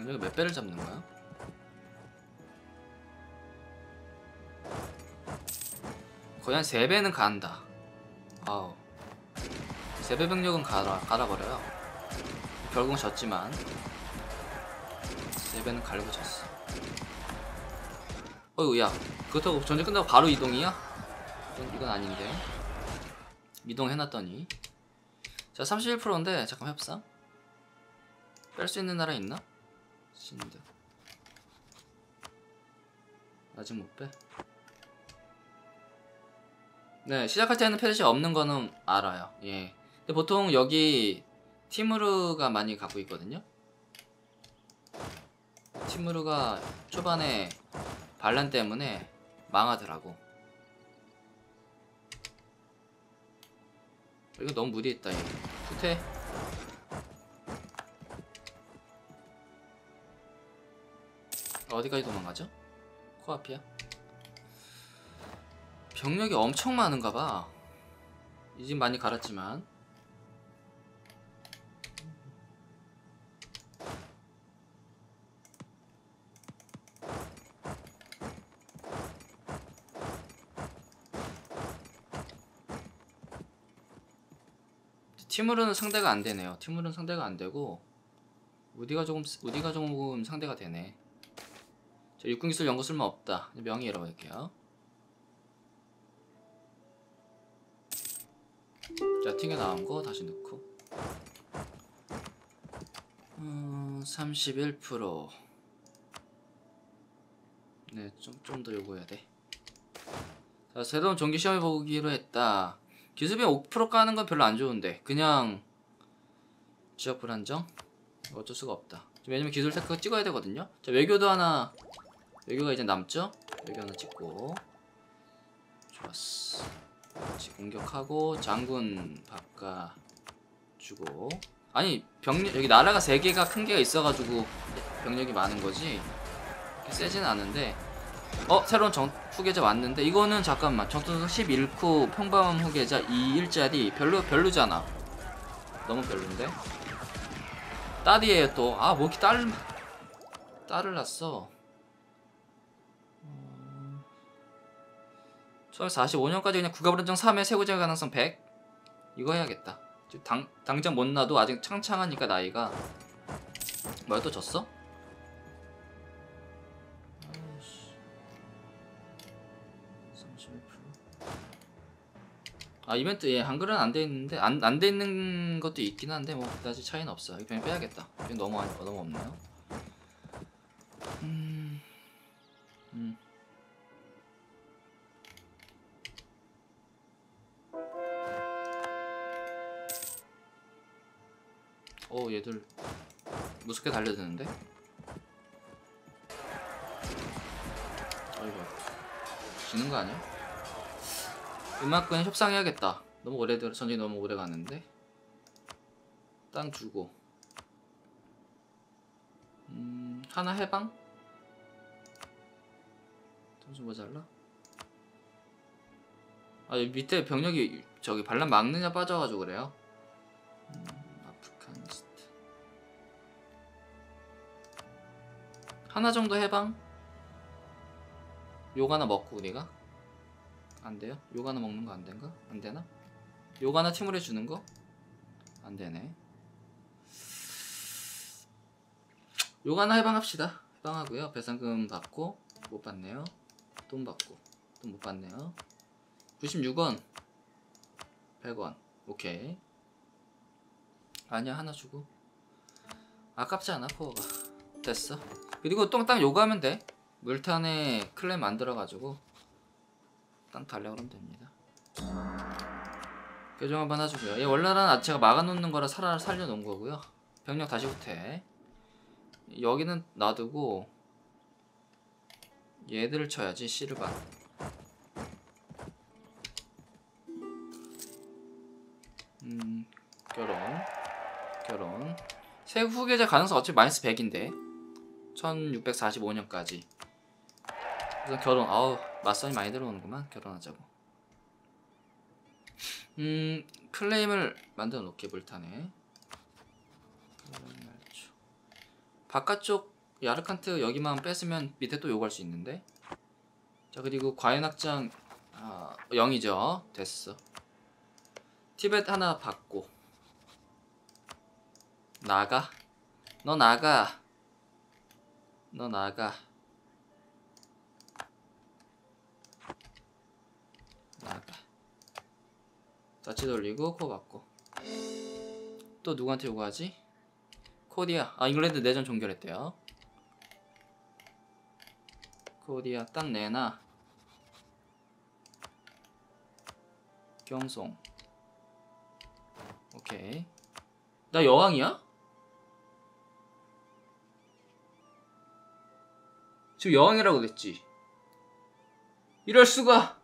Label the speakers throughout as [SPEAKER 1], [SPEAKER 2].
[SPEAKER 1] 병력이 몇 배를 잡는 거야? 거의 한 3배는 간다. 아우, 3배 병력은 갈아버려요. 결국은 졌지만 3배는 갈고 졌어. 어이구, 야, 그렇다고 전쟁 끝나고 바로 이동이야? 이건 아닌데. 이동해놨더니. 자, 31%인데 잠깐 협상 뺄 수 있는 나라 있나? 신드 아직 못 빼. 네, 시작할 때는 페르시 없는 거는 알아요. 예. 근데 보통 여기 티무르가 많이 갖고 있거든요. 티무르가 초반에 반란 때문에 망하더라고. 이거 너무 무리했다. 얘 후퇴. 어디까지 도망가죠? 코앞이야? 병력이 엄청 많은가봐. 이 집 많이 갈았지만. 티무르는 상대가 안 되네요. 티무르는 상대가 안 되고 우디가 조금 상대가 되네. 저 육군기술 연구 쓸모 없다. 명의 잃어버릴게요. 자, 튕겨 나온 거 다시 넣고 31%. 네, 좀 더 요구해야 돼. 자, 새로운 정기 시험해 보기로 했다. 기술비용 5% 까는 건 별로 안 좋은데 그냥 지역 불안정? 어쩔 수가 없다. 왜냐면 기술 테크가 찍어야 되거든요. 자, 외교도 하나. 외교가 이제 남죠? 외교 하나 찍고. 좋았어. 같이 공격하고 장군 바꿔주고. 아니 병력 여기 나라가 3개가 큰 개가 있어가지고 병력이 많은 거지 그렇게 세진 않은데. 새로운 후계자 왔는데 이거는 잠깐만 전투선 11코 평범 후계자 2일짜리 별로잖아. 너무 별론데. 딸이에요 또. 뭐 이렇게 딸을 낳았어. 1945년까지 그냥 국가불안정 3회 세고자 가능성 100. 이거 해야겠다. 당장 못 놔도 아직 창창하니까 나이가. 뭐야, 또 졌어? 이벤트 한글은 안 돼 있는데 안 돼 있는 것도 있긴 한데 뭐 그다지 차이는 없어. 이거 그냥 빼야겠다. 이거 너무 없네요. 얘들 무섭게 달려드는데? 어이구, 지는 거 아니야? 음악은 협상해야겠다. 전쟁이 너무 오래 가는데. 땅 주고. 하나 해방? 점수 모자라? 밑에 병력이 저기 반란 막느냐 빠져가지고 그래요. 아프가니스탄 하나 정도 해방? 욕 하나 먹고 우리가? 안 돼요? 욕 하나 먹는 거 안 된가? 안 되나? 욕 하나 팀을 해주는 거? 안 되네. 욕 하나 해방합시다. 해방하고요. 배상금 받고 못 받네요. 돈 받고 돈 못 받네요. 96원 100원 오케이. 아니야, 하나 주고. 아깝지 않아 코어가. 됐어. 그리고 딱 요구하면 돼. 물탄에 클레임 만들어가지고 땅 달려고 그러면 됩니다. 교정 한번 해주고요. 얘 원래는 아체가 막아놓는 거라 살려놓은 거고요. 병력 다시 후퇴. 여기는 놔두고 얘들을 쳐야지. C를 봐. 결혼 새 후계자 가능성 어차피 마이너스 100인데 1645년까지 그래서 결혼. 맞선이 많이 들어오는구만. 결혼하자고. 클레임을 만들어 놓게. 물탄에 바깥쪽 야르칸트 여기만 뺐으면 밑에 또 요구할 수 있는데. 자, 그리고 과연학장 0이죠. 됐어. 티벳 하나 받고. 나가. 너 나가. 너 나가. 나가. 다치 돌리고 코 받고. 또 누구한테 요구하지? 코디아. 잉글랜드 내전 종결했대요. 코디아 딱 내놔. 경송. 오케이. 나 여왕이야? 지금 여왕이라고 그랬지. 이럴 수가.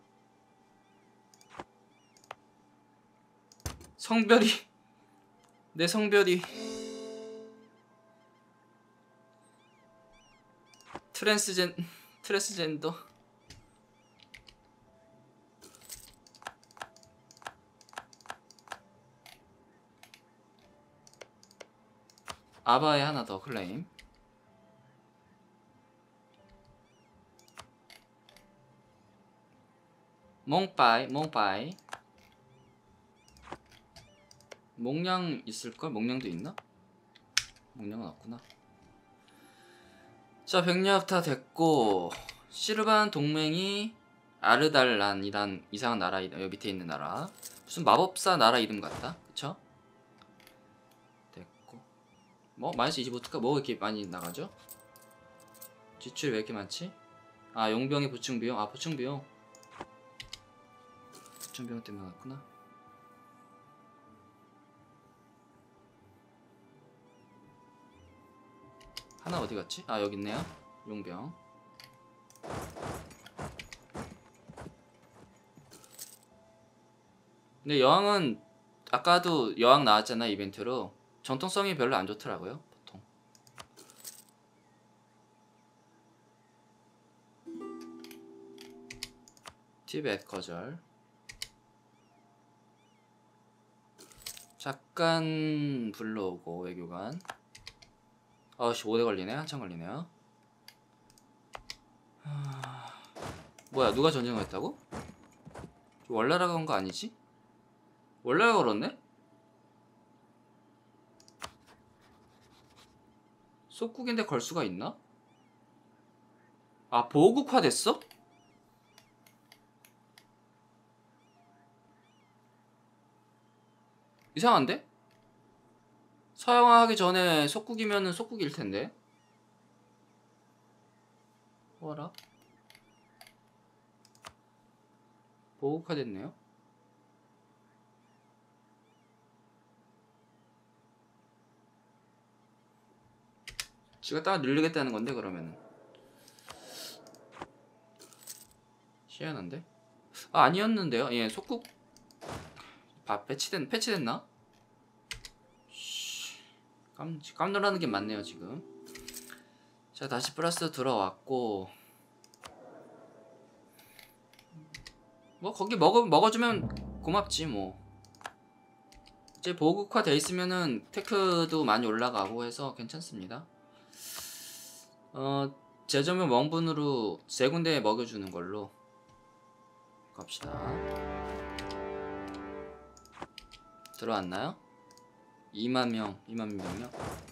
[SPEAKER 1] 성별이 내 성별이 트랜스젠더. 아바에 하나 더 클레임. 몽빠이. 몽냥 있을걸? 몽냥도 있나? 몽냥은 없구나. 자, 백리합 다 됐고, 시르반 동맹이 아르달란이란 이상한 나라, 여기 밑에 있는 나라. 무슨 마법사 나라 이름 같다. 그쵸? 됐고. 뭐 마이너스 25특가 뭐 이렇게 많이 나가죠? 지출이 왜 이렇게 많지? 용병의 보충비용. 보충비용 때문에 나왔구나. 하나 어디 갔지? 여기 있네요. 용병. 근데 여왕은 아까도 여왕 나왔잖아, 이벤트로. 정통성이 별로 안 좋더라고요, 보통. 티벳 거절. 잠깐 불러오고 외교관. 5대 걸리네. 한참 걸리네요. 뭐야, 누가 전쟁을 했다고? 월나라가 온 거 아니지? 월나라가 걸었네? 속국인데 걸 수가 있나? 보호국화 됐어? 이상한데? 서양화하기 전에 속국이면은 속국일 텐데. 뭐라? 보호국화 됐네요. 지가 딱 늘리겠다는 건데, 그러면은. 희한한데? 아니었는데요. 예, 속국 패치됐나? 깜놀라는 게 많네요, 지금. 자, 다시 플러스 들어왔고. 뭐 거기 먹어주면 고맙지 뭐. 이제 보국화 돼 있으면은 테크도 많이 올라가고 해서 괜찮습니다. 제점은 멍분으로 3군데 먹여주는 걸로 갑시다. 들어왔나요? 2만 명이요?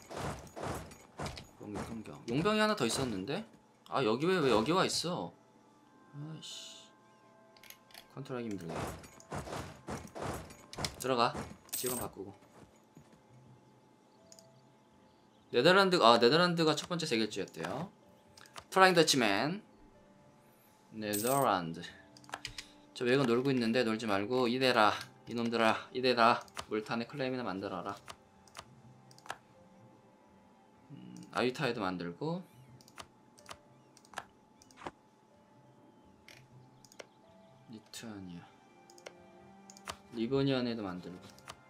[SPEAKER 1] 용병. 용병이 하나 더 있었는데? 여기 왜 여기 와 있어? 아이씨. 컨트롤하기 힘들네. 들어가. 지금 바꾸고. 네덜란드가 첫 번째 세계주였대요. 프라잉 더치맨. 네덜란드. 저 외국 놀고 있는데 놀지 말고 이대라. 이놈들아, 이대라. 물탄에 클레임이나 만들어라. 아유타에도 만들고. 리투아니아. 리보니안에도 만들고.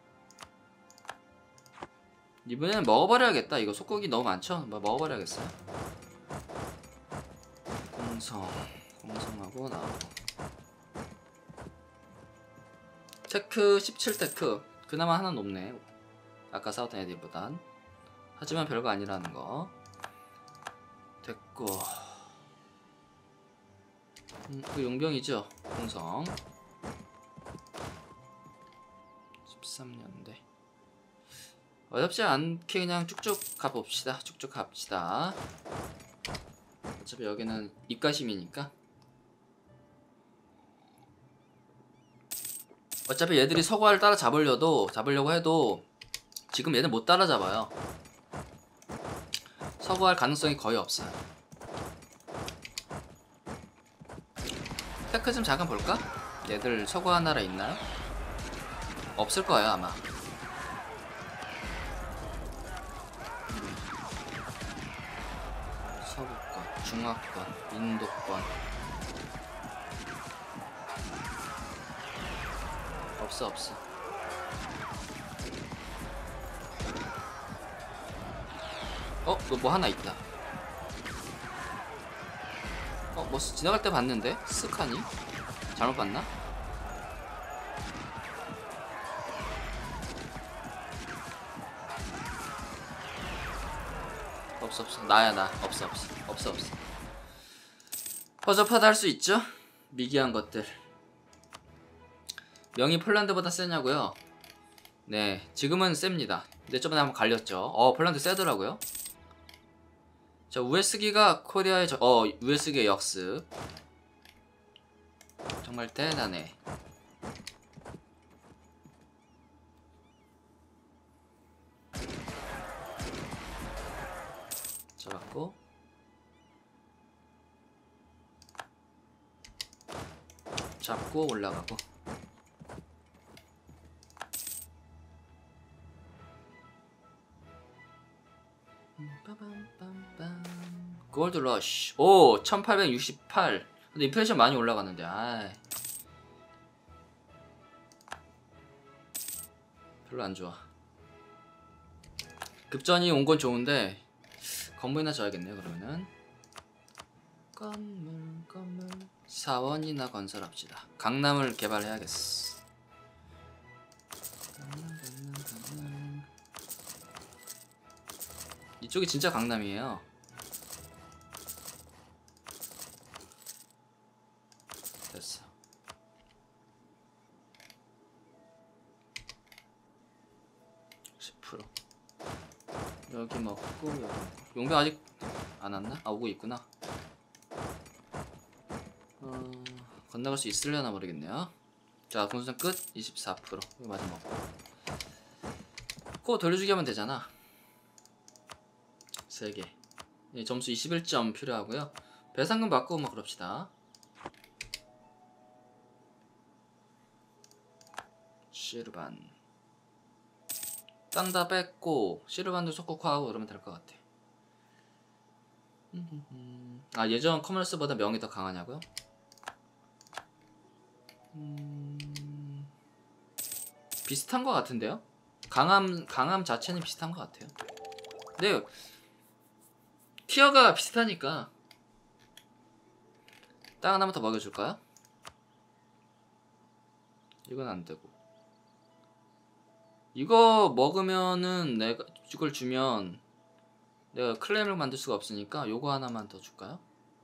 [SPEAKER 1] 리보니안 먹어버려야겠다. 이거 속고기 너무 많죠? 먹어버려야겠어요. 공성하고 나오고. 테크 17테크. 그나마 하나 높네. 아까 싸웠던 애들보단. 하지만 별거 아니라는 거. 됐고. 그 용병이죠. 공성 13년대. 어렵지 않게 그냥 쭉쭉 가봅시다. 쭉쭉 갑시다. 어차피 여기는 입가심이니까. 어차피 얘들이 서구화를 잡으려고 해도 지금 얘들 못 따라잡아요. 서구할 가능성이 거의 없어요. 테크 좀 잠깐 볼까? 얘들 서구화 나라 있나요? 없을 거예요 아마. 서구권, 중화권, 인도권 없어. 뭐 하나 있다. 뭐 지나갈 때 봤는데? 스카니? 잘못 봤나? 없어. 나야 나. 없어. 허접하다 할 수 있죠? 미개한 것들. 명이 폴란드보다 세냐고요? 네, 지금은 셉니다. 근데 저번에 한번 갈렸죠. 폴란드 세더라고요. 자, 우에스기가 코리아의 우에스기의 역습. 정말 대단해. 잡았고. 잡고 올라가고. 골드 러쉬. 오, 1868. 근데 인플레이션 많이 올라갔는데. 별로 안 좋아. 급전이 온 건 좋은데 건물이나 져야겠네요. 그러면은 건물 사원이나 건설합시다. 강남을 개발해야겠어. 강남. 이쪽이 진짜 강남이에요. 됐어. 여기 먹고 여기. 용병 아직 안 왔나? 오고 있구나. 건너갈 수 있으려나 모르겠네요. 자, 공수전 끝. 24%. 이거 마저 먹고. 코 돌려주기 하면 되잖아. 3개. 점수 21점 필요하고요. 배상금 받고 뭐 그럽시다. 시르반. 땅 다 뺐고 시르반도 속국화하고 그러면 될 것 같아. 예전 커머스보다 명이 더 강하냐고요? 비슷한 것 같은데요? 강함 자체는 비슷한 것 같아요. 근데 티어가 비슷하니까 땅 하나만 더 먹여줄까요? 이건 안 되고. 이거 먹으면은 이걸 주면 내가 클레임을 만들 수가 없으니까 요거 하나만 더 줄까요?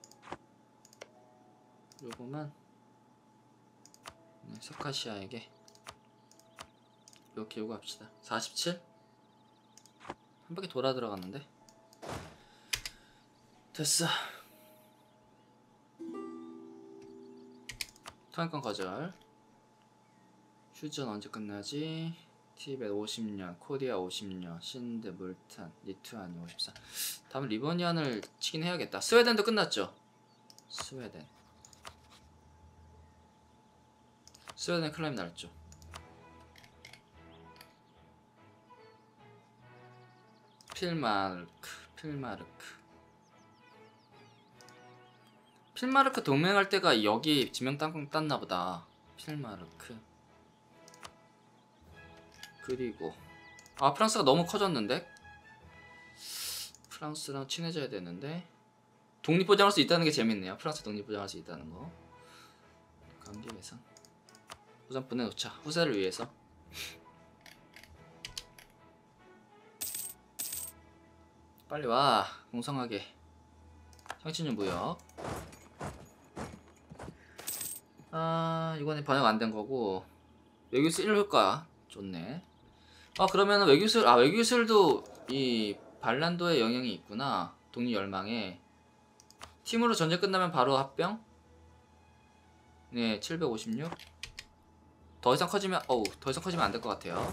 [SPEAKER 1] 요거만 서카시아에게 이렇게 요구합시다. 47? 한 바퀴 돌아 들어갔는데 됐어. 통행권 거절. 휴전 언제 끝나지? 티벳 50년, 코리아 50년, 신드, 물탄, 리투아니 54. 다음은 리버니안을 치긴 해야겠다. 스웨덴도 끝났죠? 스웨덴 클라임 날죠. 필마르크 동맹할 때가 여기 지명 땅콩 땄나보다. 필마르크. 그리고 프랑스가 너무 커졌는데? 프랑스랑 친해져야 되는데 독립보장할 수 있다는 게 재밌네요. 프랑스 독립보장할 수 있다는 거. 관계 개선. 우선 보내놓자. 후세를 위해서. 빨리 와. 공성하게. 향신료 무역. 아, 이거는 번역 안 된 거고. 외교술 1효과. 좋네. 아, 그러면은 외교술, 아, 외교술도 이 반란도의 영향이 있구나. 독립열망에. 팀으로 전쟁 끝나면 바로 합병? 네, 756. 더 이상 커지면, 더 이상 커지면 안 될 것 같아요.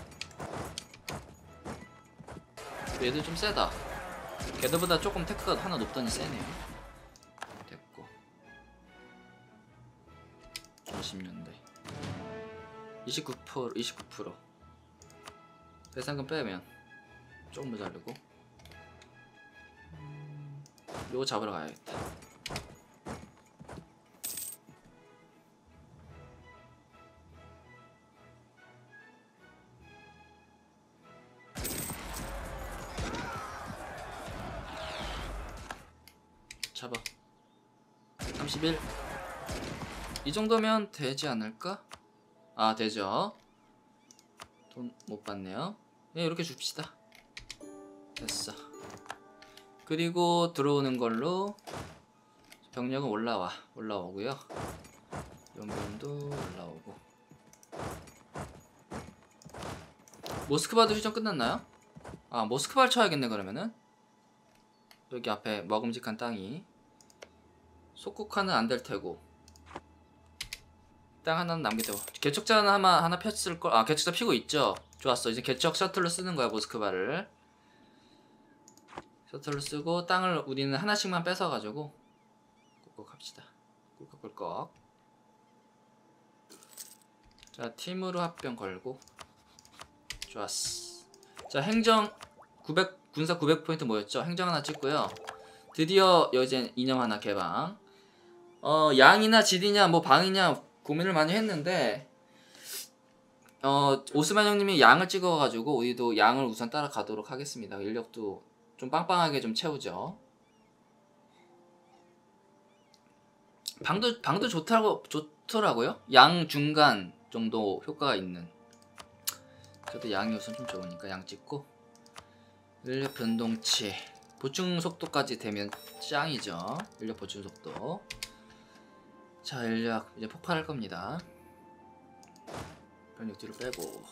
[SPEAKER 1] 얘들 좀 세다. 걔들보다 조금 테크가 하나 높더니 세네요. 됐고. 20년대. 29%. 배상금 빼면 조금 모자르고. 요거 잡으러 가야겠다. 잡아. 31. 이 정도면 되지 않을까? 아, 되죠. 돈 못 받네요. 네, 이렇게 줍시다. 됐어. 그리고 들어오는 걸로 병력은 올라오고요. 연변도 올라오고. 모스크바도 휴전 끝났나요? 아, 모스크바를 쳐야겠네. 그러면은 여기 앞에 먹음직한 땅이 속국화는 안 될 테고 땅 하나는 남겨두고. 개척자는 하나 폈을 걸. 아, 개척자 피고 있죠. 좋았어. 이제 개척 셔틀로 쓰는 거야. 모스크바를 셔틀로 쓰고 땅을 우리는 하나씩만 뺏어가지고 꿀꺽 합시다. 꿀꺽. 자, 팀으로 합병 걸고. 좋았어. 자, 행정 900 군사 900포인트 모였죠. 행정 하나 찍고요. 드디어 여제 이념 하나 개방. 양이나 질이냐 뭐 방이냐 고민을 많이 했는데 오스만 형님이 양을 찍어가지고 우리도 양을 우선 따라가도록 하겠습니다. 인력도 좀 빵빵하게 좀 채우죠. 방도 좋더라고요. 양 중간 정도 효과가 있는. 그래도 양이 우선 좀 좋으니까 양 찍고. 인력 변동치 보충 속도까지 되면 짱이죠. 인력 보충 속도. 자, 인력 이제 폭발할 겁니다. 변력 뒤로 빼고.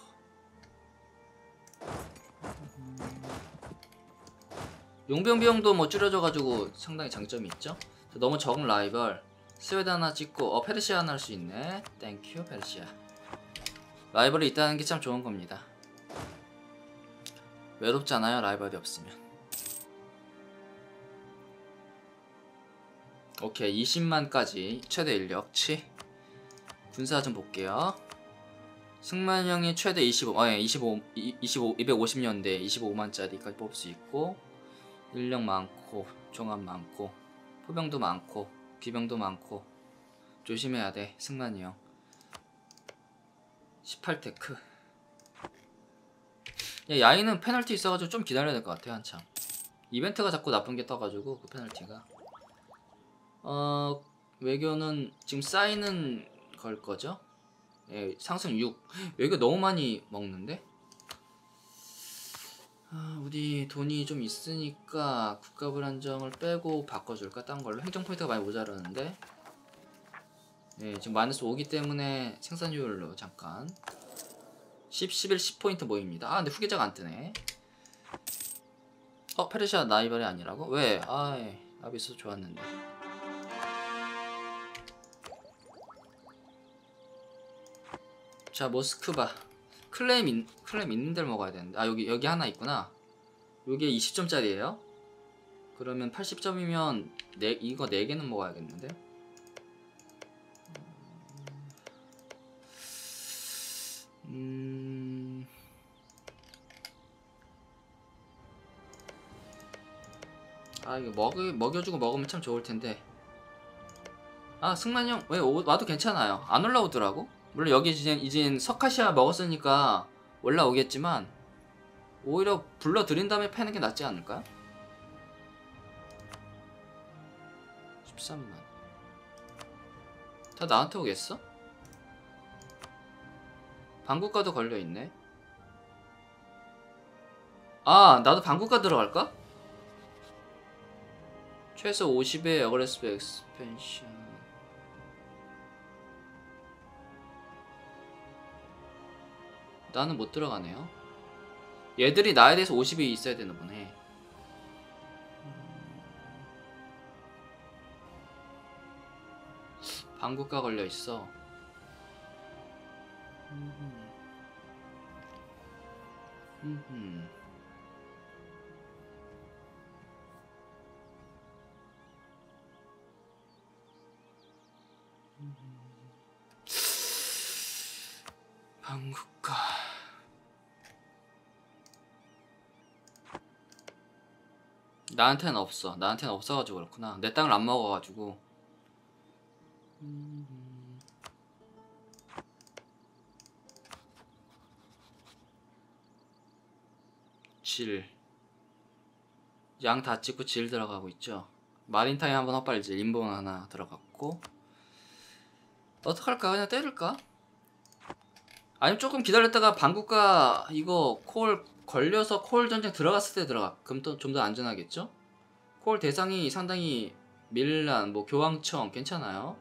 [SPEAKER 1] 용병 비용도 뭐 줄여져가지고 상당히 장점이 있죠. 너무 적은 라이벌. 스웨덴 하나 찍고 페르시아 하나 할 수 있네. 땡큐 페르시아. 라이벌이 있다는 게 참 좋은 겁니다. 외롭잖아요, 라이벌이 없으면. 오케이, 20만까지 최대 인력치. 군사 좀 볼게요. 승만형이 최대 250년대 25만짜리까지 뽑을 수 있고, 인력 많고 종합 많고 포병도 많고 기병도 많고. 조심해야 돼. 승만이 형 18테크. 야이는 페널티 있어가지고 좀 기다려야 될 것 같아. 한참 이벤트가 자꾸 나쁜 게 떠가지고 그 페널티가. 외교는 지금 쌓이는 걸 거죠. 예, 상승 6. 외교 너무 많이 먹는데. 우리 돈이 좀 있으니까 국가 불안정을 빼고 바꿔줄까? 딴 걸로. 행정 포인트가 많이 모자라는데. 예, 지금 마이너스 5기 때문에 생산율로 잠깐 10, 11, 10포인트 모입니다. 근데 후계자가 안 뜨네. 페르시아 라이벌이 아니라고? 왜? 아비스 좋았는데. 자, 모스크바 클레임 있는 데를 먹어야 되는데. 여기 하나 있구나. 요게 20점짜리예요. 그러면 80점이면 이거 4개는 먹어야겠는데. 이거 먹여주고 먹으면 참 좋을 텐데. 승만이 형 왜 와도 괜찮아요. 안 올라오더라고. 물론 여기 이젠 석카시아 먹었으니까 올라오겠지만 오히려 불러들인 다음에 패는 게 낫지 않을까요? 13만. 다 나한테 오겠어? 방국가도 걸려있네. 나도 방국가 들어갈까? 최소 50의 어그레시브 엑스펜션. 나는 못 들어가네요. 얘들이 나에 대해서 50이 있어야 되나 보네. 방국가 걸려 있어. 방국가. 나한테는 없어. 나한테는 없어가지고 그렇구나. 내 땅을 안 먹어가지고. 7. 양 다 찍고 질 들어가고 있죠. 마린타임 한번 헛발질. 인본 하나 들어갔고. 어떡할까? 그냥 때릴까? 아니면 조금 기다렸다가 방국가 이거 콜 걸려서 콜 전쟁 들어갔을 때 들어가. 그럼 또 좀 더 안전하겠죠? 콜 대상이 상당히 밀란, 뭐 교황청 괜찮아요.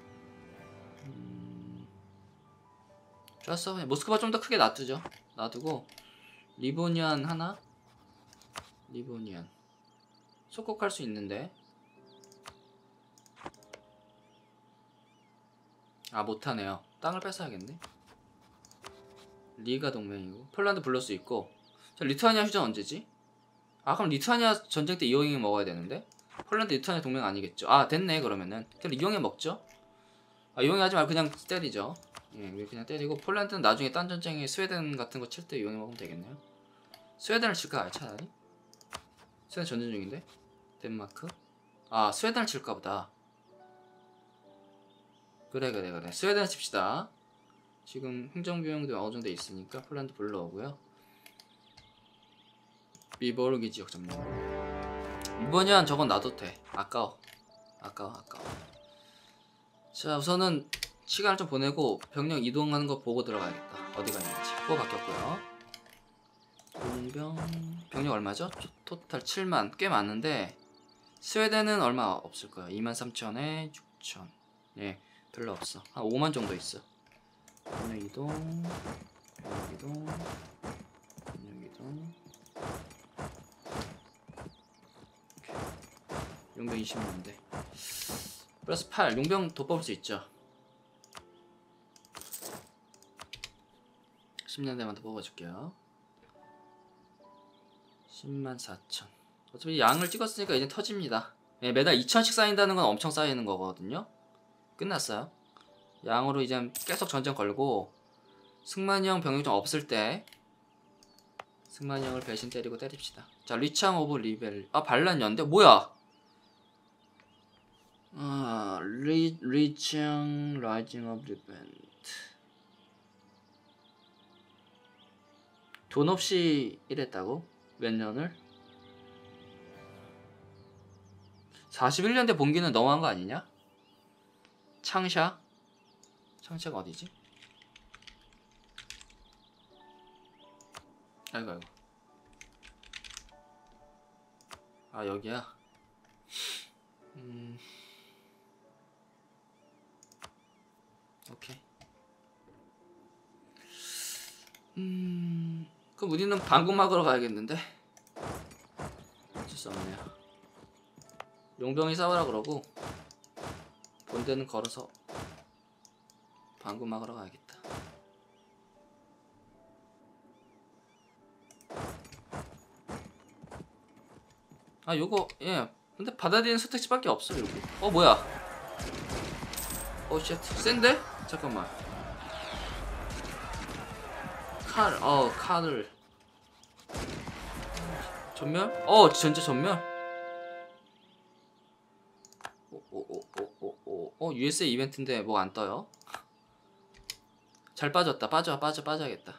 [SPEAKER 1] 좋았어. 그냥 모스크바 좀 더 크게 놔두죠. 놔두고 리보니안 하나? 리보니안 속국할 수 있는데. 아 못하네요. 땅을 뺏어야겠네. 리가 동맹이고 폴란드 불러올 수 있고. 자, 리투아니아 휴전 언제지? 아 그럼 리투아니아 전쟁 때 이용해 먹어야 되는데. 폴란드 리투아니아 동맹 아니겠죠? 아 됐네. 그러면은 그럼 이용해 먹죠. 아 이용해 하지 말고 그냥 때리죠. 예, 그냥 때리고 폴란드는 나중에 딴 전쟁에 스웨덴 같은 거 칠 때 이용해 먹으면 되겠네요. 스웨덴을 칠까 차라리? 스웨덴 전쟁 중인데? 덴마크? 아 스웨덴을 칠까 보다. 그래 스웨덴을 칩시다. 지금 행정비용도 어느 정도 있으니까 폴란드 불러오고요. 비보르기 지역 점령. 이번엔 저건 놔도 돼. 아까워. 자 우선은 시간을 좀 보내고 병력 이동하는 거 보고 들어가야겠다. 어디가 있는지. 그거 바뀌었고요. 공병 병력 얼마죠? 토탈 7만. 꽤 많은데 스웨덴은 얼마 없을 거야. 23,000에 6,000. 예, 별로 없어. 한 5만 정도 있어. 병력 이동. 용병 20년대. 플러스 8. 용병 돋보일 수 있죠. 10년대만 더 뽑아줄게요. 104,000. 어차피 양을 찍었으니까 이제 터집니다. 예, 매달 2,000씩 쌓인다는 건 엄청 쌓이는 거거든요. 끝났어요. 양으로 이제 계속 전쟁 걸고 승만형 병력 좀 없을 때 승만형을 배신 때리고 때립시다. 자 리창 오브 리벨. 아 반란 연대 뭐야? 아 리창 라이징 오브 리벤트. 돈 없이 이랬다고? 몇 년을? 41년대 봉기는 너무한 거 아니냐? 창샤? 창샤가 어디지? 아이고 아 여기야? 오케이. 그럼 우리는 방금 막으러 가야겠는데? 어쩔 수 없네요. 용병이 싸우라 그러고 본대는 걸어서 방금 막으러 가야겠다. 아 요거 예 근데 받아들이는 선택지밖에 없어 여기. 뭐야? 쉣 센데? 잠깐만. 칼을 전멸? 진짜 전멸? USA 이벤트인데 뭐 안 떠요? 잘 빠졌다. 빠져야겠다.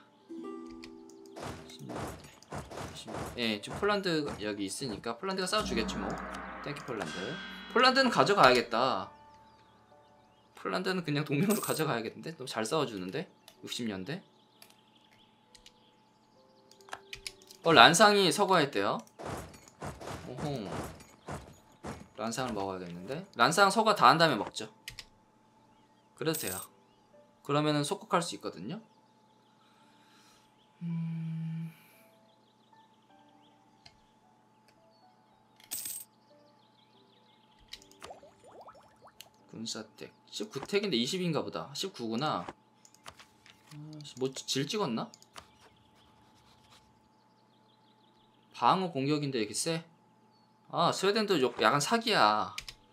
[SPEAKER 1] 예, 지금 폴란드 여기 있으니까 폴란드가 싸워주겠지 뭐. 땡큐 폴란드. 폴란드는 가져가야겠다. 폴란드는 그냥 동맹으로 가져가야겠는데? 너무 잘 싸워주는데? 60년대? 란상이 서거했대요. 오호. 란상을 먹어야겠는데. 란상 서가 다 한 다음에 먹죠. 그래도 돼요. 그러면은 속국할 수 있거든요. 군사택 19택인데 20인가 보다. 19구나. 뭐 질 찍었나? 방어 공격인데 이렇게 세? 아 스웨덴도 약간 사기야.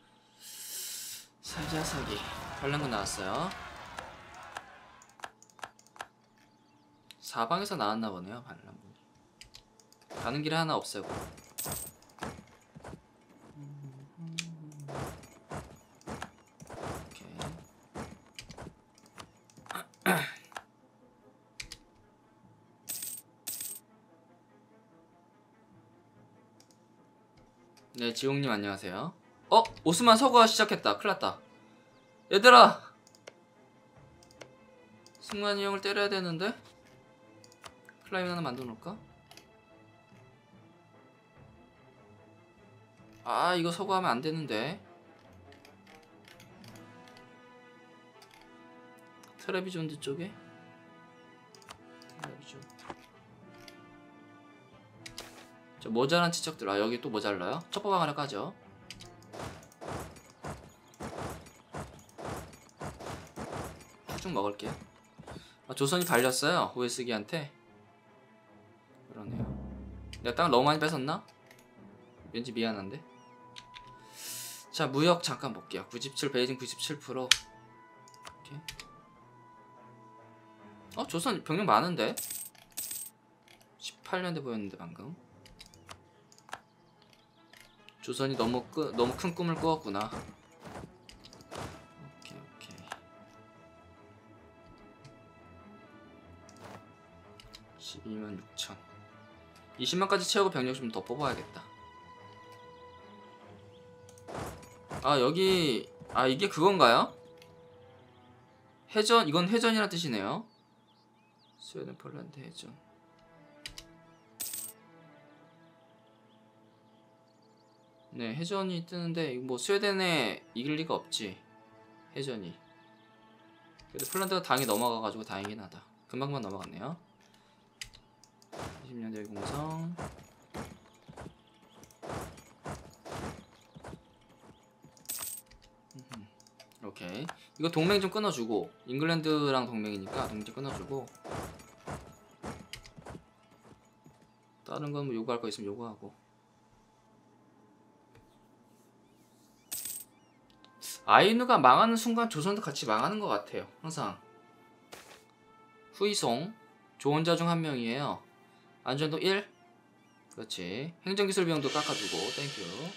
[SPEAKER 1] 살자 사기. 반란군 나왔어요. 사방에서 나왔나 보네요. 반란군. 가는 길에 하나 없애고. 오케이. 네, 지용님 안녕하세요. 오스만 서구가 시작했다. 큰일났다. 얘들아! 승관이 형을 때려야 되는데? 클라이밍 하나 만들어 놓을까? 아, 이거 서구 하면 안 되는데. 트레비존드 쪽에? 트레비존. 저 모자란 지적들. 아, 여기 또 모자라요? 첩보방 하나 까죠. 쭉 먹을게요. 아, 조선이 발렸어요. 오에스기한테. 그러네요. 내가 땅을 너무 많이 뺏었나? 왠지 미안한데. 자, 무역 잠깐 볼게요. 97 베이징 97%. 오케이. 조선 병력 많은데? 18년대 보였는데 방금. 조선이 너무 큰 꿈을 꾸었구나. 오케이. 12만 6천. 20만까지 채우고 병력 좀 더 뽑아야겠다. 아, 여기 이게 그건가요? 해전. 이건 해전이란 뜻이네요. 스웨덴 폴란드 해전. 네, 해전이 뜨는데 뭐 스웨덴에 이길 리가 없지. 해전이. 그래도 폴란드가 당이 넘어가가지고 다행이긴 하다. 금방만 넘어갔네요. 20년대 공성. 오케이. 이거 동맹 좀 끊어주고. 잉글랜드랑 동맹이니까 동맹 좀 끊어주고. 다른 건 뭐 요구할 거 있으면 요구하고. 아이누가 망하는 순간 조선도 같이 망하는 것 같아요. 항상. 후이송 조언자 중 한 명이에요. 안전도 1. 그렇지. 행정기술 비용도 깎아주고. 땡큐.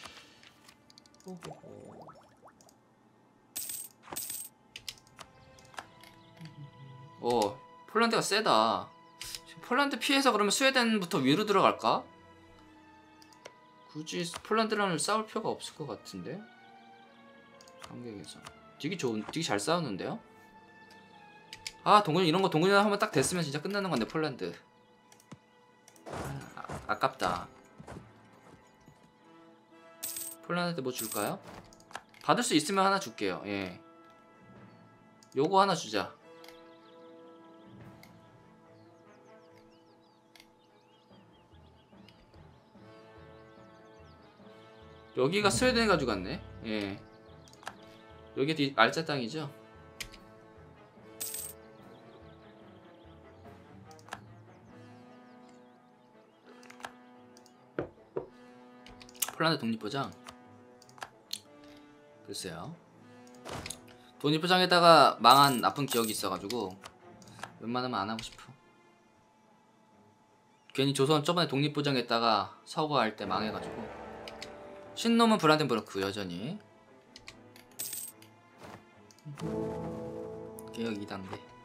[SPEAKER 1] 폴란드가 세다. 폴란드 피해서 그러면 스웨덴부터 위로 들어갈까? 굳이 폴란드랑 싸울 필요가 없을 것 같은데. 관객에서 되게 잘 싸우는데요? 아, 동군 이런 거 동군이랑 한번 딱 됐으면 진짜 끝나는 건데 폴란드. 아깝다. 폴란드한테 뭐 줄까요? 받을 수 있으면 하나 줄게요. 예. 요거 하나 주자. 여기가 스웨덴이 가져갔네. 예. 여기 알짜 땅이죠. 폴란드 독립보장. 글쎄요. 독립보장에다가 망한 아픈 기억이 있어가지고 웬만하면 안 하고 싶어. 괜히 조선 저번에 독립보장했다가 서구할 때 망해가지고. 신놈은 브란덴부르크 여전히. 개혁 2단계.